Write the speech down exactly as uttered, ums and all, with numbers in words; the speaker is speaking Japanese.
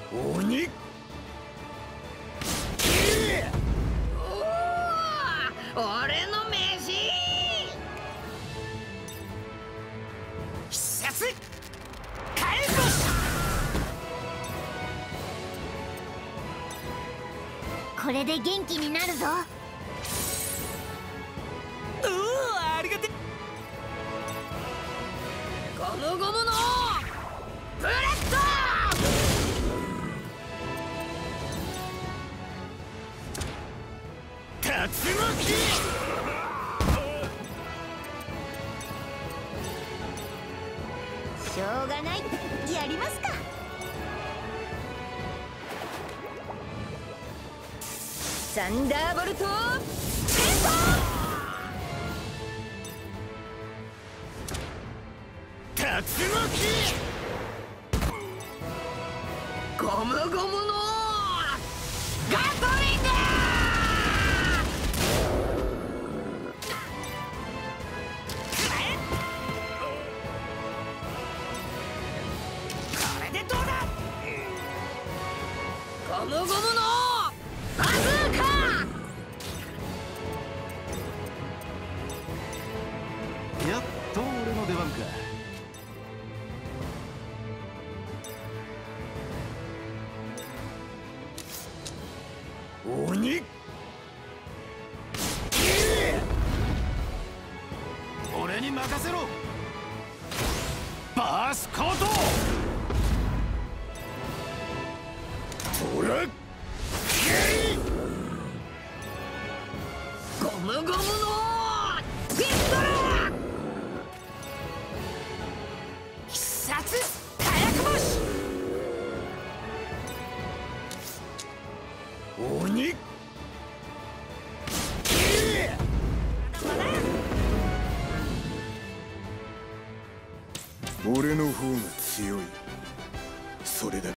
鬼おお、俺の飯必殺返す。 これで元気になるぞ。 うわ、ありがて。ゴムゴムのブレッド。竜巻。 しょうがない、やりますか。サンダーボルトセント。 竜巻。ゴムゴムのガトリング。これでどうだ。ゴムゴムのバズーカ。 やっと俺の出番か。 鬼。 俺に任せろ。バースコート。 ほらゴムゴムのピストル。必殺火薬星。鬼。 俺の方が強い。それだけ。